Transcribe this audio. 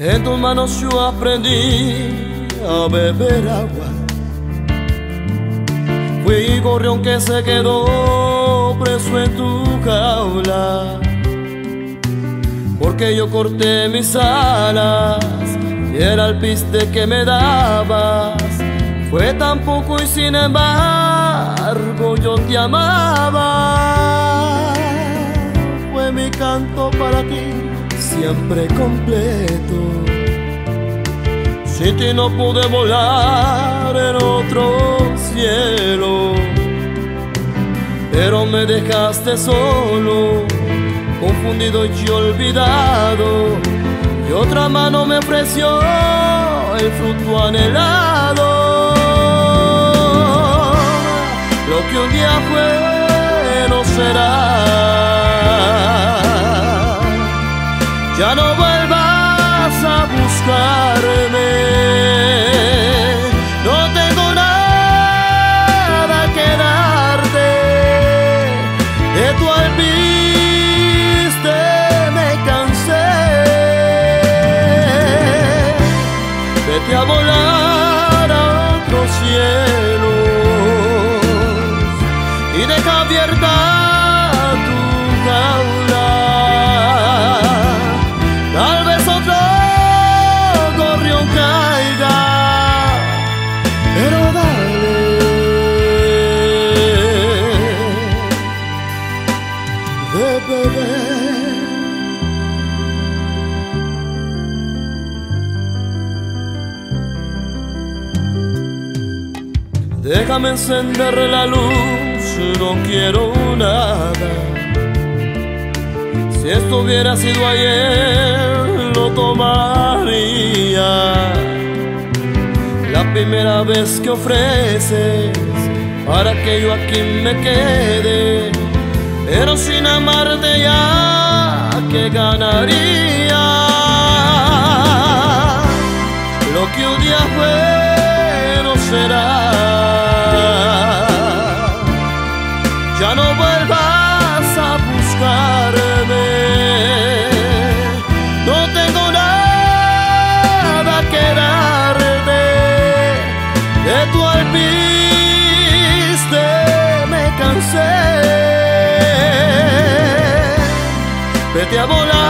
En tus manos yo aprendí a beber agua. Fui gorrión que se quedó preso en tu jaula, porque yo corté mis alas y era el piste que me dabas. Fue tan poco y sin embargo yo te amaba. Fue mi canto para ti, siempre completo. Sin ti no pude volar en otro cielo, pero me dejaste solo, confundido y olvidado, y otra mano me ofreció el fruto anhelado. Lo que un día fue no será. Ya no vuelvas a buscarme. No tengo nada que darte. De tu alpiste me cansé. Vete a volar a otros cielos y deja abierta tu jaula. Tal vez otro gorrión caiga, pero dale. De beber. Déjame encender la luz, no quiero nada. Si esto hubiera sido ayer, lo tomaría. La primera vez que ofreces para que yo aquí me quede, pero sin amarte ya, ¿qué ganaría? Lo que un día fue no será. Ya no vuelvas a buscarme. No tengo nada que darte. De tu alpiste me cansé. Vete a volar